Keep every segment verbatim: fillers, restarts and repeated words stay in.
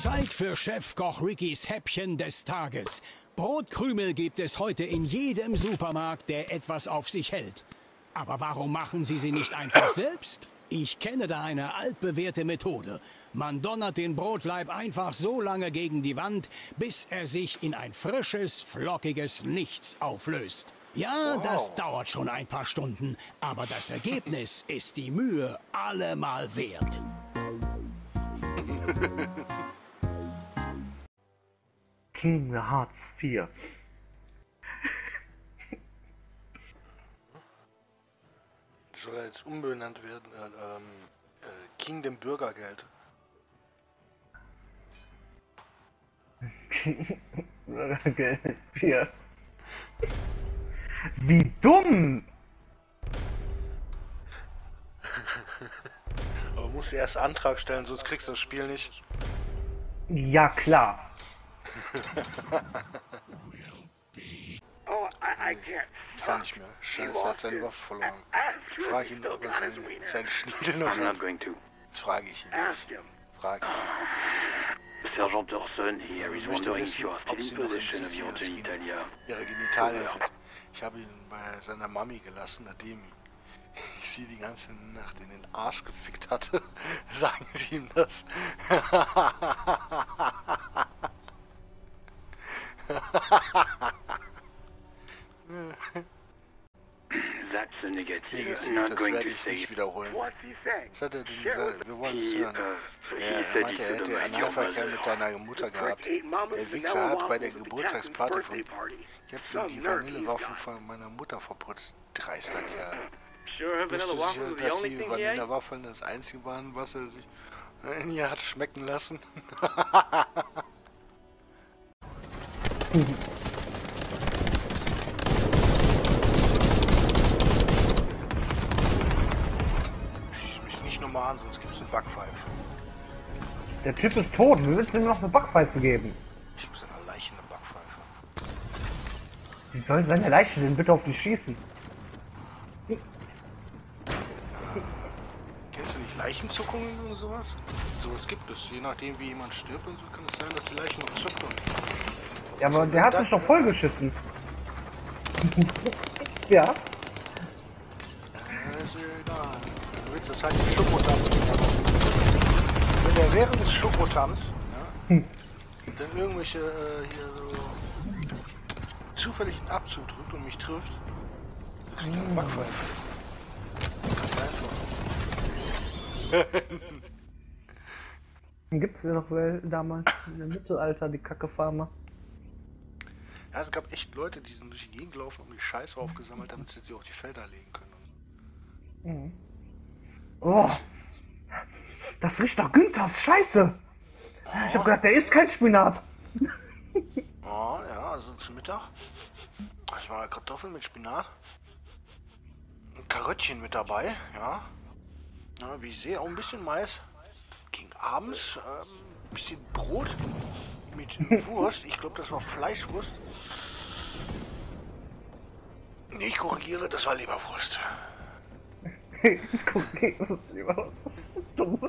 Zeit für Chefkoch Rickys Häppchen des Tages. Brotkrümel gibt es heute in jedem Supermarkt, der etwas auf sich hält. Aber warum machen Sie sie nicht einfach selbst? Ich kenne da eine altbewährte Methode. Man donnert den Brotleib einfach so lange gegen die Wand, bis er sich in ein frisches, flockiges Nichts auflöst. Ja, das dauert schon ein paar Stunden, aber das Ergebnis ist die Mühe allemal wert. King Hearts vier. Soll jetzt umbenannt werden, äh, ähm, äh, Kingdom Bürgergeld. Bürgergeld vier. Wie dumm! Aber musst du erst Antrag stellen, sonst kriegst du das Spiel nicht. Ja, klar. Oh, I, I can't. Kann nicht mehr. Scheiße, er hat seine Waffe verloren. Ich frage ihn, ob er seinen, seinen Schniedel noch I'm not hat. going to. Das frage ich ihn Ask him. nicht. Frage ihn. Sergeant Orson here is Ich möchte wondering if wissen, you are ob still sie in noch im possession of Besitz your ihres Gen- genitalia. ihre Genitalien sind. Ich habe ihn bei seiner Mami gelassen, nachdem ich sie die ganze Nacht in den Arsch gefickt hatte. Sagen Sie ihm das. That's a negative. Negativ, Not das going werde to ich say nicht it. wiederholen. What's he saying? Was hat er denn Sheriff, gesagt? Wir wollen es He, hören. uh, Ja, he er said he meinte, er could hätte have your Analverkehr mother. mit deiner Mutter gehabt. Prick ate Mama's Der Wichser vanilla hat bei der waffles at the Geburtstagsparty Jackson's von... birthday party. Ich hab Some ihm die nerve he's Vanillewaffen got. von meiner Mutter verputzt. Dreist, hat ja. Sure, Bist vanilla du waffles sicher, was the dass only die thing he ate? Vanillewaffeln das einzige waren, was er sich in ihr hat schmecken lassen? Schieß mich nicht nochmal an, sonst gibt's eine Backpfeife. Der Typ ist tot. Wie willst du ihm noch eine Backpfeife geben? Ich muss einer Leiche eine Backpfeife. Wie soll seine Leiche denn bitte auf die schießen? Kennst du nicht Leichenzuckungen oder sowas? Sowas gibt es. Je nachdem wie jemand stirbt und so kann es sein, dass die Leichen noch zucken. Ja, aber der hat sich doch vollgeschissen. Ja. Ja, ist ja egal. Du willst das halt nicht Schokotanz machen. Wenn der während des Schokotanz, ja, dann irgendwelche äh, hier so zufällig einen Abzug drückt und mich trifft, dann kriegt er eine Backpfeife. Ganz einfach. Gibt's ja noch wel damals im Mittelalter die Kackefarmer? Ja, es gab echt Leute, die sind durch die Gegend gelaufen und die Scheiße aufgesammelt, damit sie sie auf die Felder legen können. Mhm. Oh, das riecht nach Günthers Scheiße. Ich hab gedacht, der isst kein Spinat. Oh, ja, also zum Mittag. Ich mal Kartoffeln mit Spinat. Ein Karöttchen mit dabei, ja. Ja, wie ich sehe, auch ein bisschen Mais. Ging abends ähm, ein bisschen Brot mit Wurst. Ich glaube, das war Fleischwurst. Nee, ich korrigiere, das war Leberwurst. Ich guck gegen das lieber. Das ist so dumm.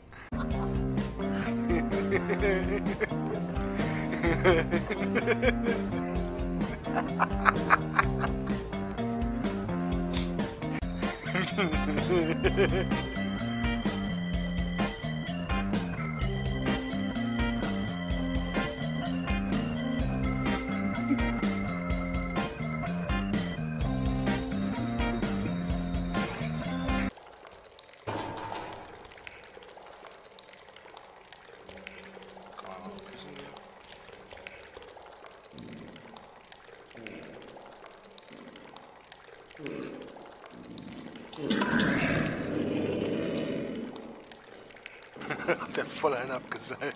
Der hat voll einen abgeseilt.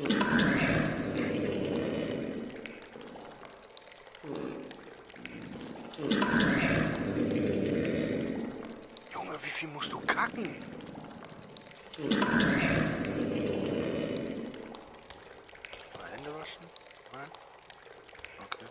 Junge, wie viel musst du kacken? Mal Hände waschen? Nein? Okay.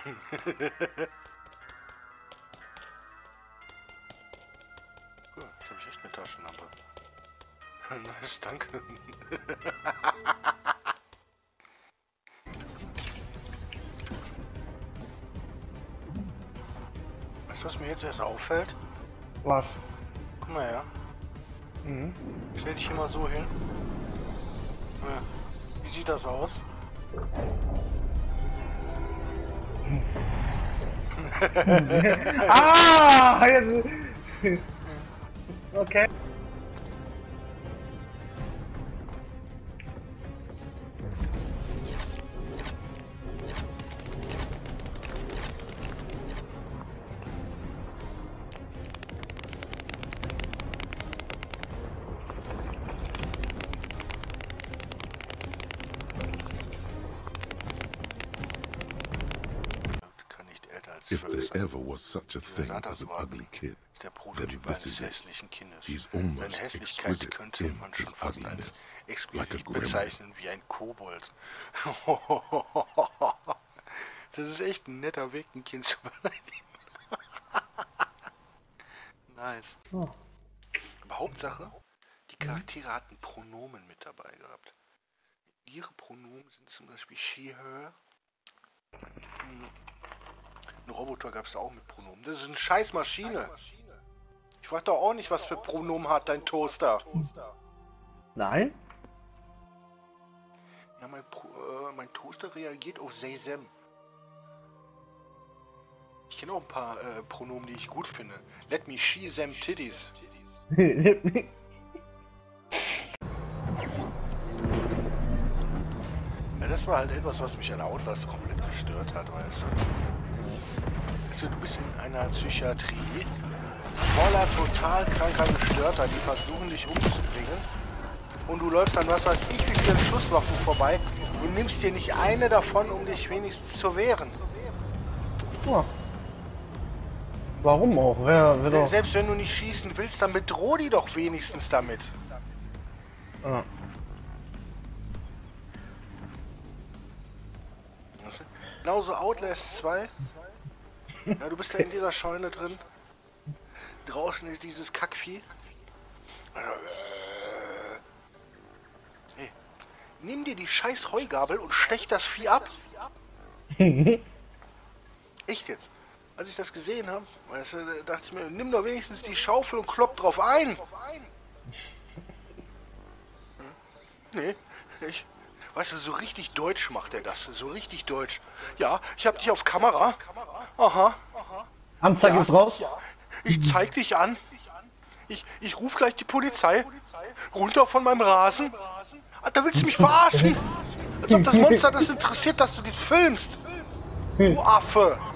Cool, jetzt habe ich echt eine Taschenlampe. Nice, danke. Weißt du, was mir jetzt erst auffällt? Was? Guck mal her. Mhm. Stell dich hier mal so hin. Ja. Wie sieht das aus? Ah! Jetzt. Okay. If there ever was such a thing as an ugly kid, ist der then Prototyp this eines is it. hässlichen Kindes. He's Seine almost Hässlichkeit exquisite könnte in man schon his fast ugliness, als like a exquisite gremlin. bezeichnen wie ein Kobold. Das ist echt ein netter Weg, ein Kind zu beleidigen. Nice. Oh. Aber Hauptsache, die Charaktere hatten Pronomen mit dabei gehabt. Ihre Pronomen sind zum Beispiel she, her. Ein Roboter gab es auch mit Pronomen. Das ist eine scheiß Maschine. Ich weiß doch auch nicht, was für Pronomen hat dein Toaster. Nein? Ja, mein, Pro, äh, mein Toaster reagiert auf they, them. Ich kenne auch ein paar äh, Pronomen, die ich gut finde. Let me she, them, titties. Ja, das war halt etwas, was mich an Outlast komplett gestört hat, weißt du. Weißt du, du bist in einer Psychiatrie voller total kranker Gestörter, die versuchen dich umzubringen. Und du läufst an was weiß ich wie vielen Schusswaffen vorbei und nimmst dir nicht eine davon, um dich wenigstens zu wehren. Oh. Warum auch? Wer, wer doch... Selbst wenn du nicht schießen willst, dann bedroh die doch wenigstens damit. Ah. Genauso Outlast zwei. Ja, du bist ja in dieser Scheune drin. Draußen ist dieses Kackvieh. Hey, nimm dir die scheiß Heugabel und stech das Vieh ab. Echt jetzt? Als ich das gesehen habe, weißt du, dachte ich mir, nimm doch wenigstens die Schaufel und klopp drauf ein. Nee, ich... Weißt du, so richtig deutsch macht er das. So richtig deutsch. Ja, ich hab dich auf Kamera. Aha. Anzeige Ja. ist raus. Ich zeig dich an. Ich, ich ruf gleich die Polizei. Runter von meinem Rasen. Ah, da willst du mich verarschen. Als ob das Monster das interessiert, dass du dich filmst. Du Affe.